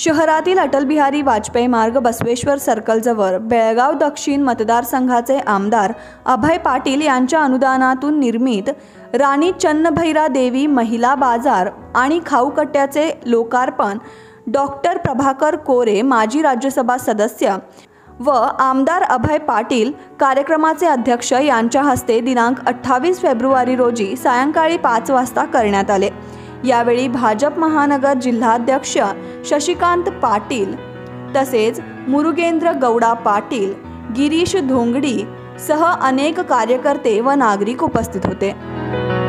शहरातील अटल बिहारी वाजपेयी मार्ग बसवेश्वर सर्कलजवळ बेळगाव दक्षिण मतदारसंघाचे आमदार अभय पाटील यांच्या अनुदानातून निर्मित राणी चन्नभैरा देवी महिला बाजार आणि खाऊकट्ट्याचे लोकार्पण डॉक्टर प्रभाकर कोरे माजी राज्यसभा सदस्य व आमदार अभय पाटील कार्यक्रमाचे अध्यक्ष यांच्या हस्ते दिनांक 28 फेब्रुवारी रोजी सायंकाळी 5 वाजता करण्यात आले। यावेळी भाजप महानगर जिल्हाध्यक्ष शशिकांत पाटील तसेच मुरुगेंद्र गौडा पाटील, गिरीश धोंगडी सह अनेक कार्यकर्ते व नागरिक उपस्थित होते।